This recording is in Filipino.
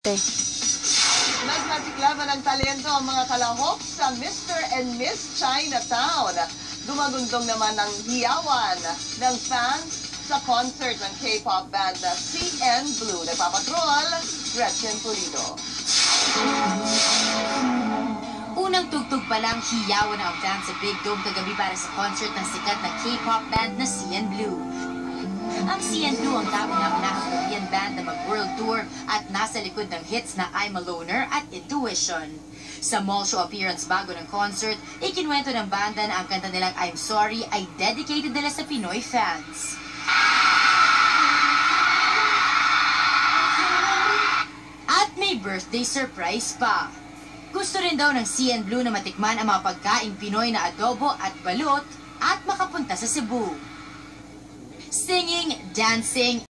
Nagmasiklaban ng talento ang mga kalahok sa Mr. and Miss Chinatown. Dumagundong naman ang hiyawan ng fans sa concert ng K-pop band na CNBLUE. Nagpapatrol, Gretchen Pulido. Unang tugtog pa lang, hiyawan ang fans sa Big Dome kagabi para sa concert ng sikat na K-pop band na CNBLUE. Ang CNBLUE ang kauna-unahang Korean band na mag-world tour at nasa likod ng hits na I'm a Loner at Intuition. Sa mall show appearance bago ng concert, ikinwento ng banda na ang kanta nilang I'm Sorry ay dedicated nila sa Pinoy fans. At may birthday surprise pa. Gusto rin daw ng CNBLUE na matikman ang mga pagkaing Pinoy na adobo at balot at makapunta sa Cebu. Singing, dancing,